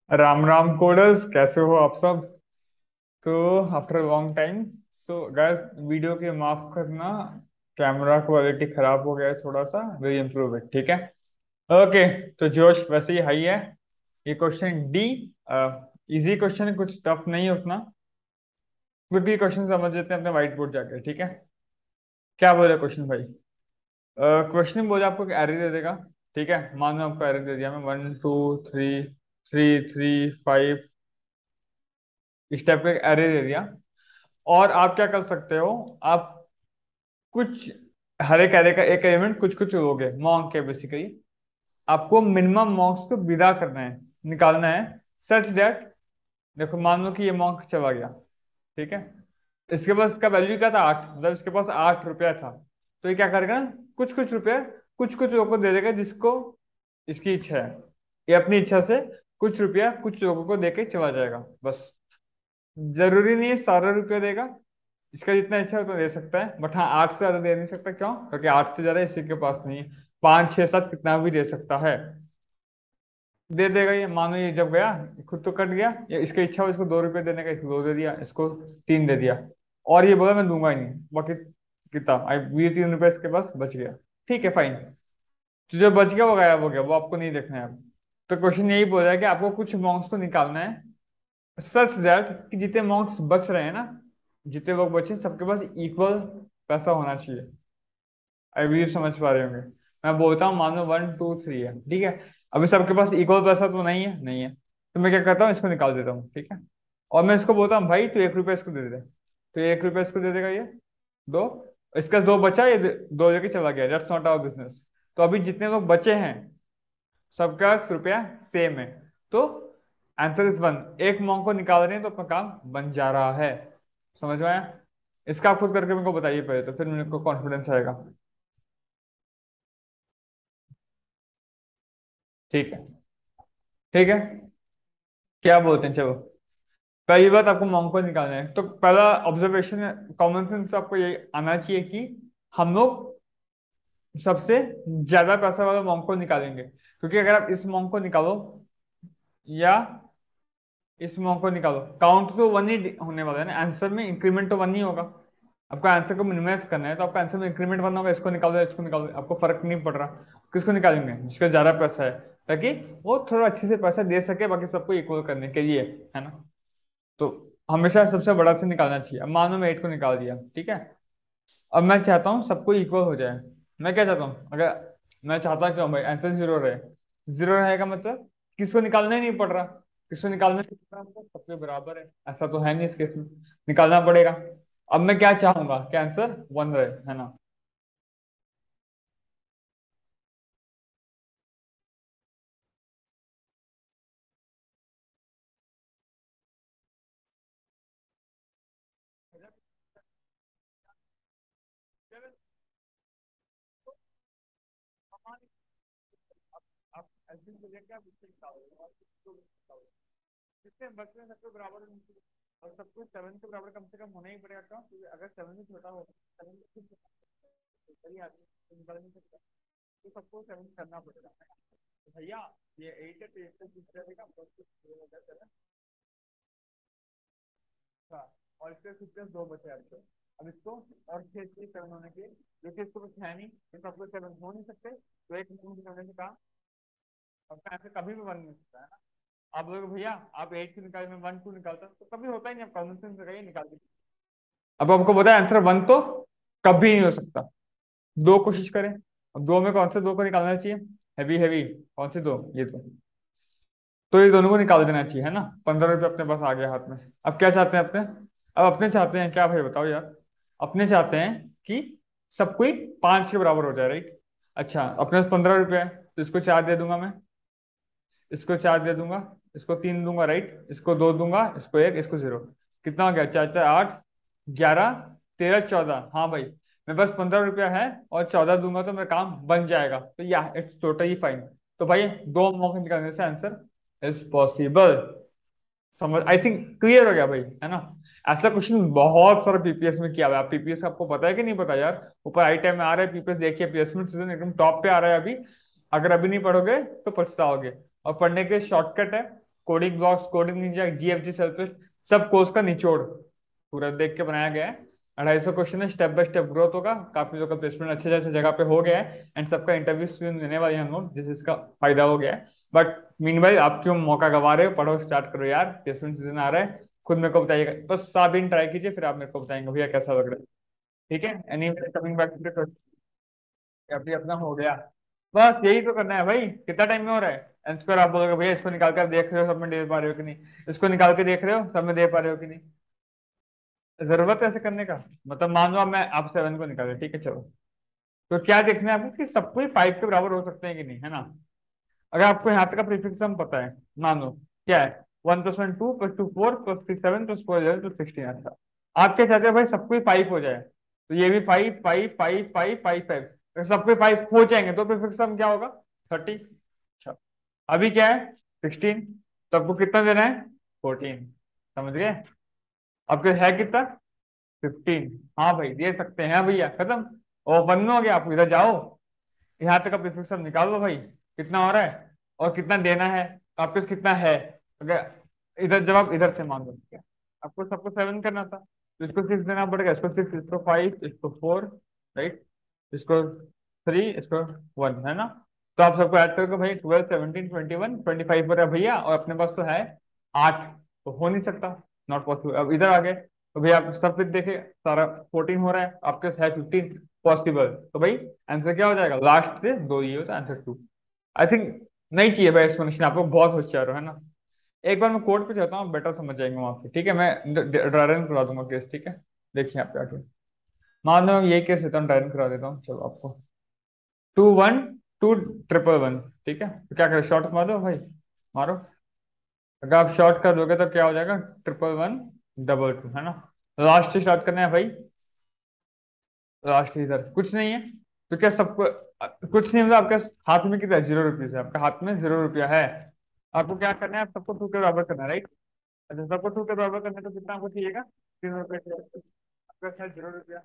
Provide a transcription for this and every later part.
Ram Ram coders, कैसे हो आप सब। तो after long time. So guys, video के माफ करना, कैमरा क्वालिटी खराब हो गया है थोड़ा सा, विल इम्प्रूव इट, ठीक है। ओके। तो जोश वैसे ही हाई है। ये क्वेश्चन डी, इजी क्वेश्चन है, कुछ टफ नहीं है उतना। क्विकली क्वेश्चन समझ लेते हैं अपने व्हाइट बोर्ड जाके, ठीक है। क्या बोले क्वेश्चन भाई? क्वेश्चन बोले आपको एरे दे देगा। ठीक है, मान लो आपको एरे दे दिया मैं 1 2 3, 3 3 5, इस टाइप का एरे दे दिया। और आप क्या कर सकते हो, आप कुछ, हर एक एरे का एक एलिमेंट कुछ कुछ लोगे, मॉन्क है बेसिकली। आपको मिनिमम मॉन्क्स को विदा करना है, निकालना है, सच दैट, देखो मान लो कि ये मॉन्क चला गया, ठीक है। इसके पास इसका वैल्यू क्या था? 8, मतलब इसके पास 8 रुपया था। तो ये क्या करेगा, कुछ कुछ रुपया कुछ कुछ लोगों को दे देगा जिसको इसकी इच्छा है। ये अपनी इच्छा से कुछ रुपया कुछ लोगों को देके चला जाएगा, बस। जरूरी नहीं है सारा रुपया देगा, इसका जितना इच्छा है उतना दे सकता है, बट हाँ 8 से ज्यादा दे नहीं सकता। क्यों? क्योंकि 8 से ज्यादा इसी के पास नहीं है। 5 6 7 कितना भी दे सकता है, दे देगा ये। मानो ये जब गया, खुद तो कट गया, ये इसकी इच्छा हो इसको 2 रुपये देने का, इसको 2 दे दिया, इसको 3 दे दिया। और ये बोला मैं दूंगा ही नहीं बाकी, कितना आई, ये 3 रुपये इसके पास बच गया। ठीक है, फाइन। तो जो बच गया वो गायब हो गया, वो आपको नहीं देखना है अब। तो क्वेश्चन यही बोल रहा है कि आपको कुछ अमाउंट्स को निकालना है, सच दैट कि जितने अमाउंट्स बच रहे हैं ना, जितने लोग बचे सबके पास इक्वल पैसा होना चाहिए। अभी समझ पा रहे होंगे। मैं बोलता हूँ मान लो 1 2 3 है, ठीक है। अभी सबके पास इक्वल पैसा तो नहीं है, नहीं है। तो मैं क्या करता हूँ, इसको निकाल देता हूँ, ठीक है। और मैं इसको बोलता हूँ भाई तू 1 रुपया इसको दे दे। तो ये 1 रुपया इसको दे देगा, ये दो, इसका 2 बचा, ये दो लेके चला गया, दैट्स नॉट आवर बिजनेस। तो अभी जितने लोग बचे हैं सबका रुपया सेम है। तो आंसर इज 1। एक मॉन्क को निकाल रहे हैं तो अपना काम बन जा रहा है। समझ में आया? इसका आप खुद करके मेरे को बताइए पहले, तो फिर मेरे को कॉन्फिडेंस आएगा। ठीक है, ठीक है। क्या बोलते हैं, चलो। पहली बात, आपको मॉन्क को निकालना है तो पहला ऑब्जर्वेशन, कॉमन सेंस आपको ये आना चाहिए कि हम लोग सबसे ज्यादा पैसा वाला मॉन्क को निकालेंगे, क्योंकि अगर आप इस मॉन्क को निकालो या इस मॉन्क को निकालो, काउंट तो 1 ही होने वाला है ना, आंसर में इंक्रीमेंट तो 1 ही होगा। आपको आंसर को मिनिमाइज करना है तो आपका आंसर में इंक्रीमेंट 1 होगा, इसको निकालो इसको निकालो, आपको फर्क नहीं पड़ रहा। किसको निकालेंगे? जिसका ज्यादा पैसा है, ताकि वो थोड़ा अच्छे से पैसा दे सके बाकी सबको इक्वल करने के लिए, है ना। तो हमेशा सबसे बड़ा से निकालना चाहिए। अब मानो मैं 8 को निकाल दिया, ठीक है। अब मैं चाहता हूँ सबको इक्वल हो जाए। मैं क्या चाहता हूँ, अगर मैं चाहता क्यों भाई आंसर 0 रहे, 0 रहेगा मतलब किसको निकालना ही नहीं पड़ रहा। किसको निकालना नहीं पड़ रहा मतलब सबके बराबर है, ऐसा तो है नहीं इस केस में, निकालना पड़ेगा। अब मैं क्या चाहूंगा कि आंसर 1 रहे, है ना। आप ऐसे ही बोलिए कि आप इससे निकालोगे और इसको निकालोगे। जितने बच्चे हैं सबके बराबर होने चाहिए। और सबको 7 के बराबर कम से कम होना ही पड़ेगा। क्यों? क्योंकि अगर 7 से छोटा हो, 7 से सही आदमी तो निकाल नहीं सकता, तो सबको 7 करना पड़ेगा। तो भैया ये 8 है तो 8 से कुछ करेगा, बस कुछ होगा 7। हाँ, और इसके कुछ प्लस 2 बचे आपके। अब इसको और 6 से 7 होने के, क्योंकि इसको कुछ है नहीं, तो सबको 7 हो नहीं सकते, तो एक मिनट होने से कहा आपका आंसर कभी भी बन नहीं सकता, है ना। आप लोग भैया, आप 8 की निकाल में 1 2 निकालता तो कभी होता ही नहीं, आप कॉमन सेंस लगाइए निकाल दीजिए। अब आपको पता है आंसर 1 तो कभी नहीं हो सकता। दो कोशिश करें। अब दो में कौन से दो को निकालना चाहिए? हैवी हैवी, कौन से दो? ये दो। तो ये दोनों को निकाल देना चाहिए, है ना। 15 रुपये अपने पास आ गया हाथ में। अब क्या चाहते हैं अपने? अब अपने चाहते हैं क्या भाई, बताओ यार। अपने चाहते हैं कि सब कोई 5 के बराबर हो जाए, राइट। अच्छा, अपने पास 15 रुपये है तो इसको 4 दे दूंगा मैं, इसको 4 दे दूंगा, इसको 3 दूंगा, राइट, इसको 2 दूंगा, इसको 1, इसको 0। कितना हो गया? 4 4 8, 11 13 14। हाँ भाई, मेरे पास 15 रुपया है और 14 दूंगा तो मेरा काम बन जाएगा, तो या इट्स टोटली फाइन। तो भाई दो मौके निकालने से आंसर इज पॉसिबल। समझ, आई थिंक क्लियर हो गया भाई, है ना। ऐसा क्वेश्चन बहुत सारा पीपीएस में किया हुआ है। आप पीपीएस आपको पता है कि नहीं पता यार? ऊपर आई टाइम में आ रहा है पीपीएस, देखिए प्लेसमेंट सीजन एकदम टॉप पे आ रहा है अभी। अगर अभी नहीं पढ़ोगे तो पछताओगे। और पढ़ने के शॉर्टकट है, coding blocks, coding ninja, GFG, selfish, सब कोर्स का निचोड़ पूरा देख के बनाया गया है। 250 क्वेश्चन है, स्टेप बाय स्टेप ग्रोथ होगा, काफी लोगों का प्लेसमेंट अच्छे अच्छे जगह पे हो गया है, एंड सबका इंटरव्यू लेने वाले हैं हम लोग, जिससे इसका फायदा हो गया है। बट मीनवाइल आप क्यों मौका गवा रहे हो, पढ़ो, स्टार्ट करो यार, प्लेसमेंट सीजन आ रहा है। खुद मेरे को बताइएगा, बस 7 दिन ट्राई कीजिए, फिर आप मेरे को बताएंगे भैया कैसा लग रहा है। ठीक है, any coming back to the, अभी अपना हो गया। बस यही तो करना है भाई, कितना टाइम में हो रहा है। आंसर आप बोलोगे भैया इसको निकाल कर आप देख रहे हो सब में दे पा रहे हो कि नहीं, इसको निकाल के देख रहे हो सब में दे पा रहे हो कि नहीं, जरूरत है ऐसे करने का। मतलब मान लो अब मैं आप 7 को निकाले, ठीक है चलो, तो क्या देखना है आपको कि सब कोई 5 के बराबर हो सकते हैं कि नहीं, है ना। अगर आपको यहाँ तक का प्रीफिक्स सम पता है, मान लो क्या है, 1 + 1 + 2 4 + 3 7 + 4 11 + 16, अच्छा आप क्या चाहते हो भाई सब कोई 5 हो जाए, तो ये भी 5 5 5 5 5 5। अगर सब कोई 5 हो जाएंगे तो प्रीफिक्स सम क्या होगा, 30। अच्छा अभी क्या है, 16, तो आपको कितना देना है, 14, समझ गए। आपके है कितना, 15। हाँ भाई दे सकते हैं भैया, खत्म। और 1 में हो गया, आप इधर जाओ, यहाँ तक का प्रीफिक्स निकाल लो भाई, कितना हो रहा है और कितना देना है, आपके पास कितना है। अगर इधर जवाब इधर से मान लो, ठीक है, आपको सबको 7 करना था, तो इसको 6 देना पड़ेगा, इसको 6, इसको 5, इसको 4, राइट, इसको 3, इसको 1, है ना। तो आप सबको ऐड करके भाई 12 17 21 25 पर है भैया, और अपने पास तो है 8, तो हो नहीं सकता, नॉट पॉसिबल। अब इधर आ गए तो भैया आप सब कुछ देखे, सारा 14 हो रहा है, आपके पास है 15, पॉसिबल, तो भाई आंसर क्या हो जाएगा, लास्ट से 2 ये होता है आंसर 2। आई थिंक नहीं चाहिए भाई एक्सप्लेनेशन, आपको बहुत होशियार हो, है ना। एक बार मैं कोर्ट पे जाता हूँ, बेटर समझ जाएंगे वहां पे, ठीक है, मैं ड्रायरन करा दूंगा केस, ठीक है। देखिए आप आके, मान लो ये केस देता हूँ, ड्रायरन करा देता हूँ, चलो आपको 2 1 2 1 1, ठीक है, तो क्या करें, शॉर्ट मार दो भाई, मारो। अगर आप शॉर्ट कर दोगे तो क्या हो जाएगा, 1 1 1 2 2, है ना। लास्ट से स्टार्ट करना है भाई, लास्ट इधर कुछ नहीं है, तो क्या सबको कुछ नहीं, मतलब आपके हाथ में कितना है, 0 रुपीज है, आपके हाथ में 0 रुपया है। आपको क्या करना है, आप सबको 2 के बराबर करना है, राइट। अच्छा सबको 2 के बराबर करना है, तो कितना आपको चाहिएगा, 3 रुपये, आपका है 0 रुपया।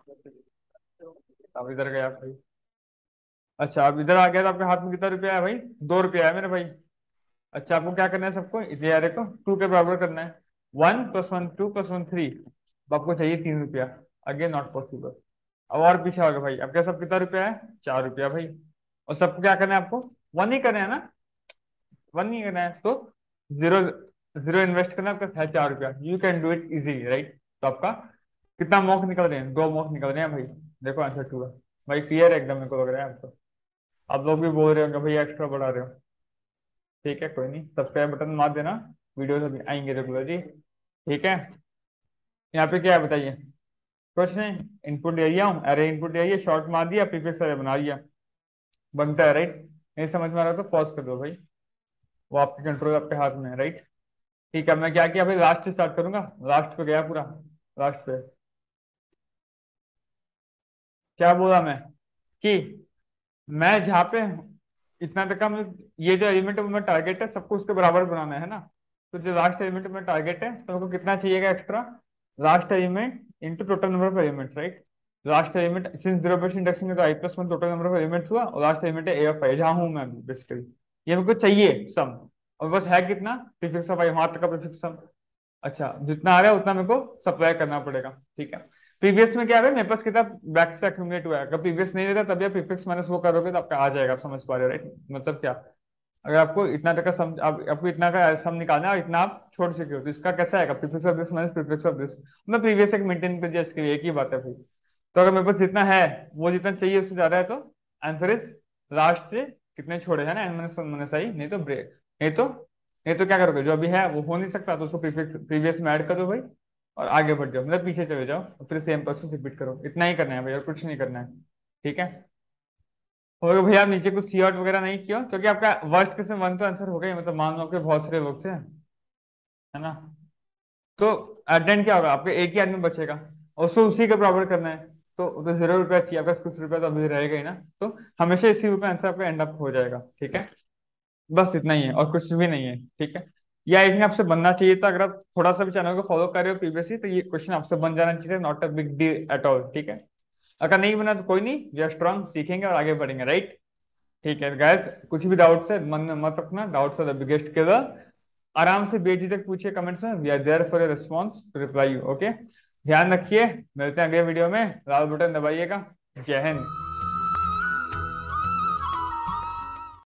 अब इधर गया भाई, अच्छा अब इधर आ गया, तो आपके हाथ में कितना रुपया है भाई, 2 रुपया है मेरे भाई। अच्छा आपको क्या करना है, सबको इधर को 2 के बराबर करना है, 1 + 1 2 + 1 3, अब आपको चाहिए 3 रुपया, अगेन नॉट पॉसिबल। अब और पीछे आ गए भाई, अब क्या सब कितना रुपया है, 4 रुपया भाई। और सबको क्या करना है, आपको 1 ही करना है ना, 1 ही करना है, तो जीरो, जीरो इन्वेस्ट करना है, आपका है 4 रुपया, you can do it easy, right. तो आपका कितना मॉक निकल रहे हैं, 2 मॉक निकल रहे हैं भाई, देखो आंसर 2 है भाई, क्लियर है एकदम, मेरे को लग रहा है आपको। आप लोग भी बोल रहे होंगे भाई एक्स्ट्रा बढ़ा रहे हो, ठीक है कोई नहीं, सब्सक्राइब बटन मार देना, वीडियो सब आएंगे रेगुलर जी, ठीक है। यहाँ पे क्या है बताइए, कुछ नहीं, इनपुट दे दिया हूँ, अरे इनपुट दे दिया, शॉर्ट मार दिया, प्रीफिक्स अरे बना दिया, बनता है, राइट। नहीं समझ में आ रहा तो पॉज कर दो भाई, वो आपके कंट्रोल आपके हाथ में है, राइट। ठीक है, मैं क्या किया भाई, लास्ट से स्टार्ट करूंगा, लास्ट पे गया पूरा, लास्ट पे क्या बोला मैं, कि मैं जहाँ पे इतना तक का ये जो एलिमेंट है वो मैं टारगेट है सबको उसके बराबर बनाना है ना। तो जो लास्ट एलिमेंट में टारगेट है, तो हमको कितना चाहिएगा extra, last element into total number of elements, right. Last element since 0 base indexing है, तो i + 1 total number of elements हुआ, और लास्ट एलिमेंट है a ऑफ i, जहाँ हूँ मैं बेसिकली, ये हमको चाहिए सम। और बस है कितना, प्रीफिक्स ऑफ i, वहां तक का प्रीफिक्स सम। अच्छा जितना आ रहा है उतना मेरे को सप्लाई करना पड़ेगा, ठीक है। प्रीवियस में क्या है, मेरे पास किताब बैक से एक्यूमुलेट हुआ है, अगर प्रीवियस नहीं देता तभी आप प्रीफिक्स माइनस वो करोगे तो आपका आ जाएगा, आप समझ पा रहे हो, राइट। मतलब क्या, अगर आपको इतना तक का सम, आपको इतना का सम निकालना है और इतना आप छोड़ चुके हो, तो इसका कैसा आएगा, prefix of this minus prefix of this, मैं प्रीवियस एक मेंटेन कर दिया, इसके लिए एक ही बात है भाई। तो अगर मेरे पास जितना है वो जितना चाहिए उससे ज्यादा है, तो आंसर इज लास्ट से कितने छोड़े, है ना, एन माइनस 1 माइनस आई, नहीं तो ब्रेक, नहीं तो क्या करोगे, जो अभी है वो हो नहीं सकता, तो उसको प्रीवियस में ऐड कर दो भाई, और आगे बढ़ जाओ, मतलब पीछे चले जाओ, और फिर सेम प्रोसेस रिपीट करो, इतना ही करना है भाई, और कुछ नहीं करना है, ठीक है। और भैया आप नीचे कुछ सी आउट वगैरह नहीं किया, क्योंकि आपका वर्स्ट केस में 1 तो आंसर हो गया ही, मतलब मान लो आपके बहुत सारे लोग थे, है ना। तो देन क्या होगा, आपके एक ही आदमी बचेगा, और उसको उसी के बराबर करना है, तो 0 रुपया चाहिए, आपका कुछ रुपया तो अभी रहेगा ही ना, तो हमेशा इसी रुपये आंसर आपका एंड अप हो जाएगा, ठीक है। बस इतना ही है और कुछ भी नहीं है, ठीक है। या आई थिंक आपसे बनना चाहिए था, अगर आप थोड़ा सा भी चैनल को फॉलो कर रहे हो प्रीवियसली, तो ये क्वेश्चन आपसे बन जाना चाहिए, not a big deal at all, ठीक है। अगर नहीं बना तो कोई नहीं, वी आर स्ट्रांग, सीखेंगे और आगे बढ़ेंगे, राइट। ठीक है गाइस, कुछ भी डाउट्स है मन में मत रखना, doubts are the biggest killer. आराम से बेझिझक पूछिए कमेंट्स में, we are there for your response to reply you. Okay, ध्यान रखिए, मिलते हैं अगले वीडियो में, लाल बटन दबाइएगा। जय हिंद।